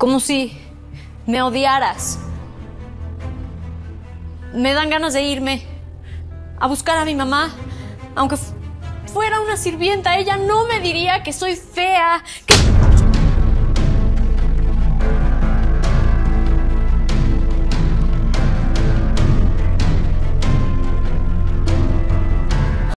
Como si me odiaras. Me dan ganas de irme a buscar a mi mamá. Aunque fuera una sirvienta, ella no me diría que soy fea, que